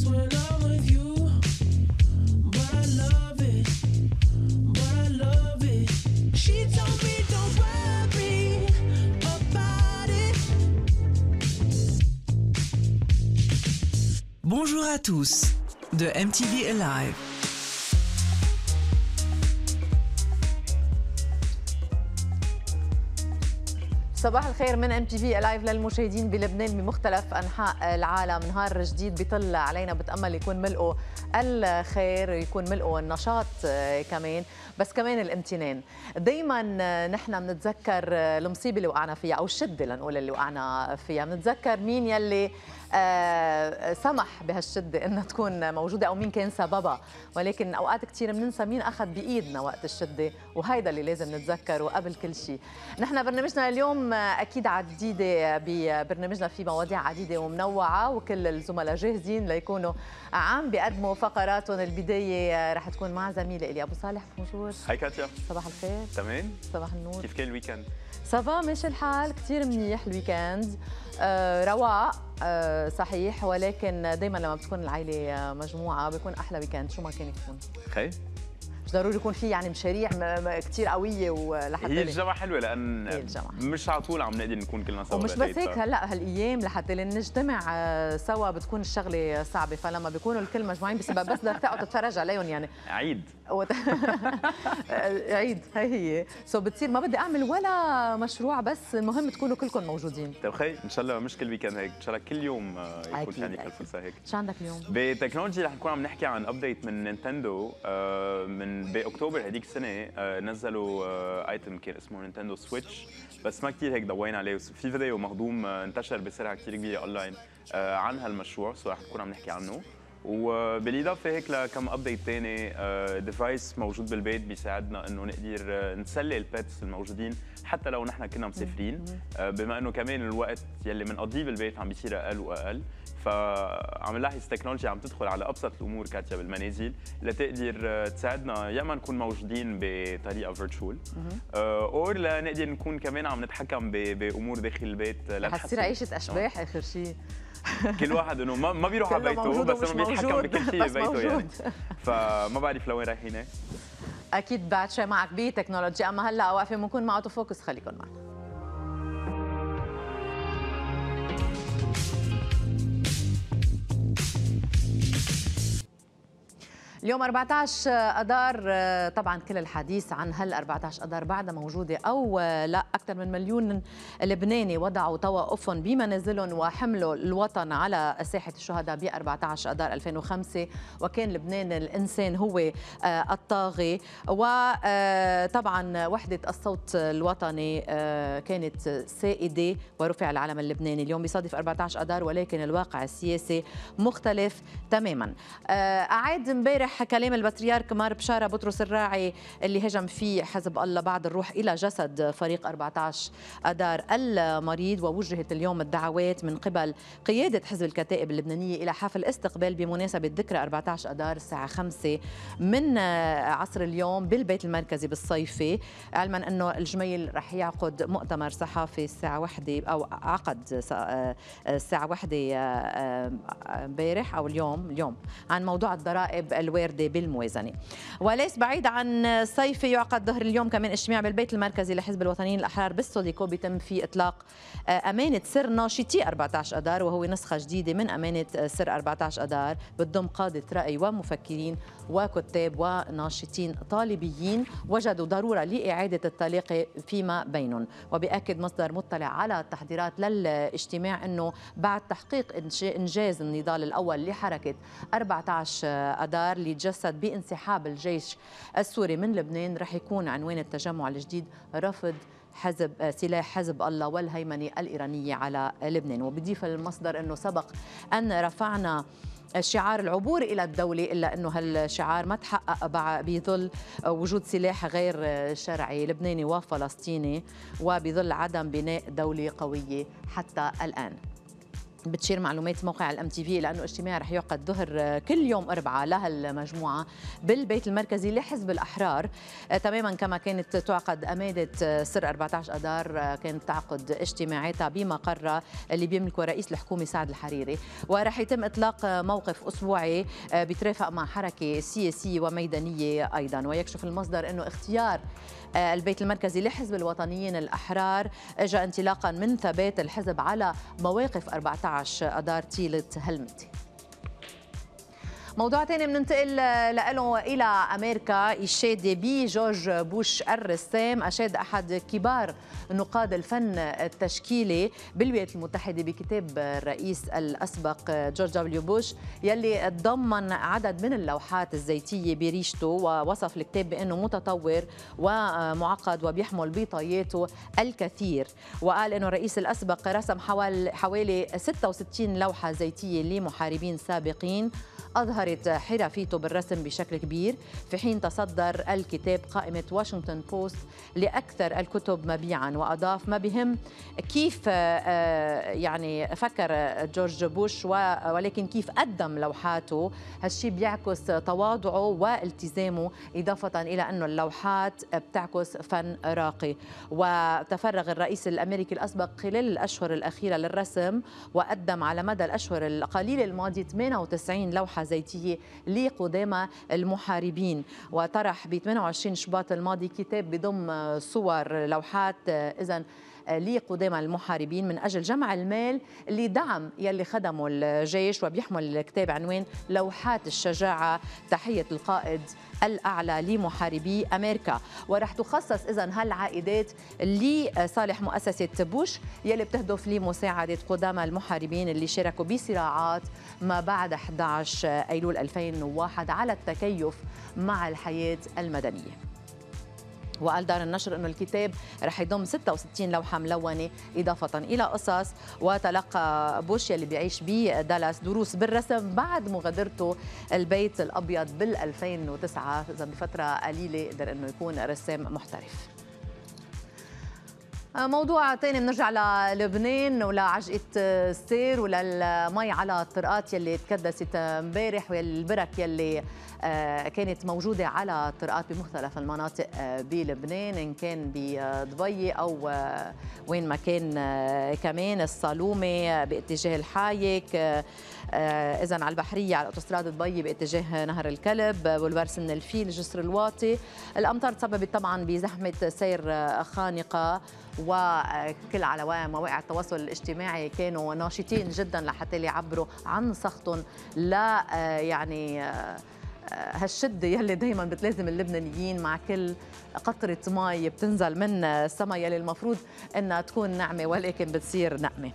when I'm with you, but I love it, but I love it. She told me don't worry about it. Bonjour à tous de MTV Alive. صباح الخير من MTV Alive للمشاهدين بلبنان بمختلف أنحاء العالم. نهار جديد بيطل علينا، بتأمل يكون ملئه الخير، يكون ملئه النشاط كمان، بس كمان الامتنان. دايما نحن بنتذكر المصيبة اللي وقعنا فيها أو الشدة لنقول اللي وقعنا فيها، بنتذكر مين يلي سمح بهالشدة إنها تكون موجودة أو مين كان سببها، ولكن أوقات كثير بننسى مين أخذ بإيدنا وقت الشدة، وهيدا اللي لازم نتذكره قبل كل شيء. نحن برنامجنا اليوم أكيد عديدة، ببرنامجنا في مواضيع عديدة ومنوعة، وكل الزملاء جاهزين ليكونوا عم بيقدموا فقراتهم. البداية رح تكون مع زميلي إلي أبو صالح. بونجور. هاي كاتيا. صباح الخير. تمام. صباح النور. كيف كان الويكند؟ صافا ماشي الحال، كثير منيح الويكند، رواق صحيح، ولكن دائما لما بتكون العائله مجموعه بيكون احلى ويكند شو ما كان يكون. خي مش ضروري يكون في يعني مشاريع كثير قويه ولحتى هي الجامعه حلوه لان مش على طول عم نقدر نكون كلنا سوا، ومش بس هيك. هلا هالايام لحتى نجتمع سوا بتكون الشغله صعبه، فلما بيكونوا الكل مجموعين بسبب بس بدك تقعد تتفرج عليهم يعني عيد عيد. هي بتصير ما بدي اعمل ولا مشروع، بس المهم تكونوا كلكم موجودين. طيب خي ان شاء الله مش كل ويكند هيك، ان شاء الله كل يوم يكون في عندك الفرصه هيك. شو عندك اليوم؟ بتكنولوجي رح نكون عم نحكي عن ابديت من نينتندو. من باكتوبر هذيك السنه نزلوا ايتم كان اسمه نينتندو سويتش، بس ما كثير هيك ضوينا عليه، في فيديو مهضوم انتشر بسرعه كثير كبيره اونلاين عن هالمشروع، رح نكون عم نحكي عنه. وبالاضافه هيك لكم ابديت ثاني، ديفايس موجود بالبيت بيساعدنا انه نقدر نسلي البيتس الموجودين حتى لو نحن كنا مسافرين، بما انه كمان الوقت يلي بنقضيه بالبيت عم بيصير اقل واقل، فعم نلاحظ التكنولوجيا عم تدخل على ابسط الامور كاتيا بالمنازل لتقدر تساعدنا يا اما نكون موجودين بطريقه فيرتشوال، او لنقدر نكون كمان عم نتحكم بامور داخل البيت. حتصير عيشه اشباح اخر شيء. كل واحد انه ما بيروح على بيته، بس انه بيتحكم بكل شيء ببيته يعني. فما بعرف لوين رايحين. اكيد بعد شوي معك بتكنولوجيا، اما هلا واقفه بنكون مع اوتو فوكس، خليكم معنا. اليوم 14 اذار، طبعا كل الحديث عن هال 14 اذار بعدها موجوده او لا. اكثر من مليون لبناني وضعوا طوائفهم بمنازلهم وحملوا الوطن على ساحه الشهداء ب 14 اذار 2005، وكان لبنان الانسان هو الطاغي. وطبعا وحده الصوت الوطني كانت سائده ورفع العلم اللبناني. اليوم بيصادف 14 اذار، ولكن الواقع السياسي مختلف تماما. اعاد امبارح كلام البطريرك مار بشاره بطرس الراعي اللي هجم فيه حزب الله بعد الروح الى جسد فريق 14 اذار المريض، ووجهت اليوم الدعوات من قبل قياده حزب الكتائب اللبنانيه الى حفل استقبال بمناسبه ذكرى 14 اذار الساعه 5 من عصر اليوم بالبيت المركزي بالصيفي، علما انه الجميل رح يعقد مؤتمر صحافي الساعه 1 او عقد الساعه 1 امبارح او اليوم عن موضوع الضرائب الواردة بالموازنة. وليس بعيد عن صيفي يعقد ظهر اليوم كمان اجتماع بالبيت المركزي لحزب الوطنيين الأحرار بالسوديكو، بيتم فيه إطلاق أمانة سر ناشطي 14 أذار، وهو نسخة جديدة من أمانة سر 14 أذار بتضم قادة رأي ومفكرين وكتاب وناشطين طالبيين وجدوا ضرورة لإعادة التلاقي فيما بينهم. وبأكد مصدر مطلع على التحضيرات للاجتماع أنه بعد تحقيق إنجاز النضال الأول لحركة 14 أذار اللي تجسد بانسحاب الجيش السوري من لبنان، رح يكون عنوان التجمع الجديد رفض سلاح حزب الله والهيمنة الإيرانية على لبنان. وبضيف المصدر أنه سبق أن رفعنا شعار العبور إلى الدولة، إلا أنه هالشعار ما تحقق بظل وجود سلاح غير شرعي لبناني وفلسطيني، وبظل عدم بناء دولة قوية حتى الآن. بتشير معلومات موقع الام تي في لانه اجتماع رح يعقد ظهر كل يوم اربعاء لهالمجموعه بالبيت المركزي لحزب الاحرار، تماما كما كانت تعقد اماده سر 14 اذار كانت تعقد اجتماعاتها بمقرها اللي بيملكه رئيس الحكومه سعد الحريري، ورح يتم اطلاق موقف اسبوعي بيترافق مع حركه سياسيه وميدانيه ايضا. ويكشف المصدر انه اختيار البيت المركزي لحزب الوطنيين الأحرار اجى انطلاقا من ثبات الحزب على مواقف 14 أذار طيلة هالمدة. موضوع ثاني بننتقل له إلى أمريكا، الشادة بجورج بوش الرسام. أشاد أحد كبار نقاد الفن التشكيلي بالولايات المتحدة بكتاب الرئيس الأسبق جورج دبليو بوش يلي تضمن عدد من اللوحات الزيتية بريشته، ووصف الكتاب بأنه متطور ومعقد وبيحمل بطياته الكثير. وقال أنه الرئيس الأسبق رسم حوالي 66 لوحة زيتية لمحاربين سابقين أظهرت حرفيته بالرسم بشكل كبير، في حين تصدر الكتاب قائمة واشنطن بوست لأكثر الكتب مبيعاً. وأضاف ما بهم كيف يعني فكر جورج بوش ولكن كيف قدم لوحاته، هالشي بيعكس تواضعه والتزامه، إضافة إلى أنه اللوحات بتعكس فن راقي. وتفرغ الرئيس الأمريكي الأسبق خلال الأشهر الأخيرة للرسم، وقدم على مدى الأشهر القليلة الماضية 98 لوحة زيتية لقدامى المحاربين. وطرح ب 28 شباط الماضي كتاب بضم صور لوحات إذن لقدامى المحاربين من أجل جمع المال لدعم يلي خدموا الجيش، وبيحمل الكتاب عنوان لوحات الشجاعة تحية القائد الأعلى لمحاربي أمريكا. ورح تخصص إذن هالعائدات لصالح مؤسسة بوش يلي بتهدف لمساعدة قدامى المحاربين اللي شاركوا بصراعات ما بعد 11 أيلول 2001 على التكيف مع الحياة المدنية. وقال دار النشر أنه الكتاب رح يضم 66 لوحة ملونة إضافة إلى قصص. وتلقى بوش يلي بيعيش بدالاس دروس بالرسم بعد مغادرته البيت الأبيض بال 2009، إذا بفترة قليلة قدر أنه يكون رسام محترف. موضوع تاني بنرجع للبنان ولعجقة السير وللمي على الطرقات يلي تكدست امبارح، والبرك يلي كانت موجودة على الطرقات بمختلف المناطق بلبنان، إن كان بدبي أو وين ما كان، كمان الصالومة باتجاه الحايك، إذن على البحرية على أوتوستراد دبي باتجاه نهر الكلب، بولفار سن الفيل، جسر الواطي. الأمطار تسببت طبعا بزحمة سير خانقة، وكل على مواقع التواصل الاجتماعي كانوا ناشطين جدا لحتى يعبروا عن سخطهم لا يعني هالشدة يلي دايما بتلازم اللبنانيين مع كل قطرة مي بتنزل من السما يلي المفروض انها تكون نعمة ولكن بتصير نقمة.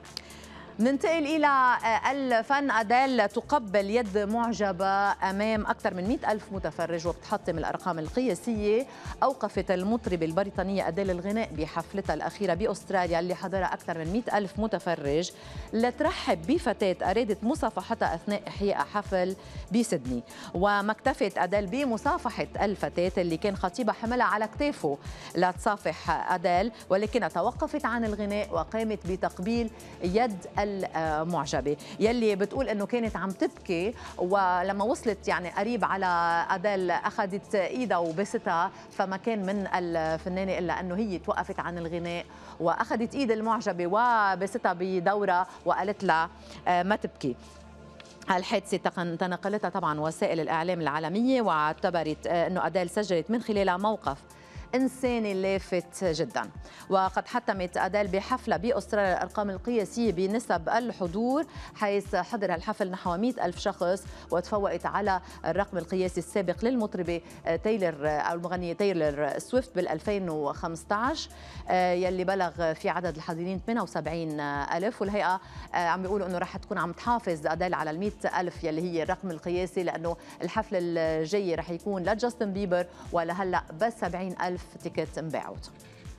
ننتقل إلى الفن. أديل تقبل يد معجبة أمام أكثر من 100,000 متفرج وبتحطم الأرقام القياسية. أوقفت المطربة البريطانية أديل الغناء بحفلتها الأخيرة بأستراليا اللي حضرها أكثر من 100,000 متفرج لترحب بفتاة أرادت مصافحتها أثناء إحياء حفل بسيدني. وما اكتفت أديل بمصافحة الفتاة اللي كان خطيبها حملها على كتافه لتصافح أديل، ولكنها توقفت عن الغناء وقامت بتقبيل يد المعجبة يلي بتقول انه كانت عم تبكي، ولما وصلت يعني قريب على أديل اخذت ايدها وبستها، فما كان من الفنانة الا انه هي توقفت عن الغناء واخذت ايد المعجبة وبستها بدورة وقالت لها ما تبكي. الحادثة تنقلتها طبعا وسائل الإعلام العالمية، واعتبرت أنه أديل سجلت من خلالها موقف إنساني لافت جدا. وقد حتمت أديل بحفلة بأستراليا الأرقام القياسية بنسب الحضور، حيث حضر الحفل نحو 100,000 شخص، وتفوقت على الرقم القياسي السابق للمطربة تايلر أو المغنية تايلر سويفت بال 2015 يلي بلغ في عدد الحاضرين 78,000. والهيئة عم بيقولوا أنه رح تكون عم تحافظ أديل على 100,000 يلي هي الرقم القياسي، لأنه الحفل الجاي رح يكون لجاستن بيبر، ولهلا بس 70,000 تيكت انباعت.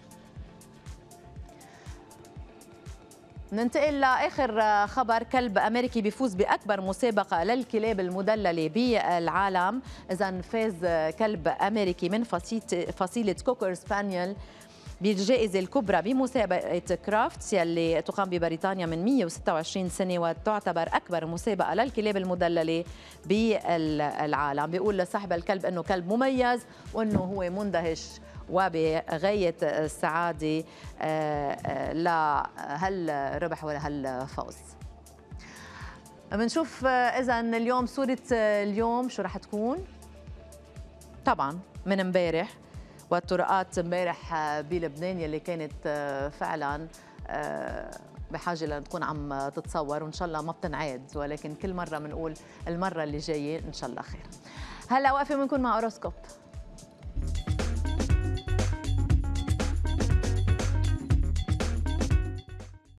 ننتقل لآخر خبر. كلب أمريكي بيفوز بأكبر مسابقة للكلاب المدللة بالعالم. إذن فاز كلب أمريكي من فصيلة كوكر سبانيول بالجائزة الكبرى بمسابقة كرافتس يلي تقام ببريطانيا من 126 سنة وتعتبر أكبر مسابقة للكلاب المدللة بالعالم. بيقول لصاحب الكلب أنه كلب مميز وأنه هو مندهش وبغاية السعادة لهل ربح ولا هل فوز. بنشوف إذا اليوم صورة اليوم شو رح تكون. طبعا من امبارح والطرقات امبارح بلبنان يلي كانت فعلا بحاجه لتكون عم تتصور، وان شاء الله ما بتنعاد، ولكن كل مره بنقول المره اللي جايه ان شاء الله خير. هلا واقفه بنكون مع اوروسكوب.